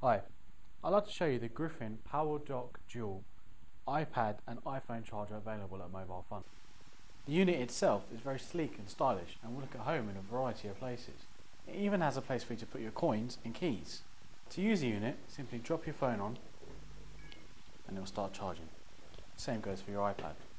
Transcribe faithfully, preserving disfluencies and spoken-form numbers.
Hi, I'd like to show you the Griffin PowerDock Dual iPad and iPhone charger available at mobilefun. The unit itself is very sleek and stylish and will look at home in a variety of places. It even has a place for you to put your coins and keys. To use the unit, simply drop your phone on and it will start charging. Same goes for your iPad.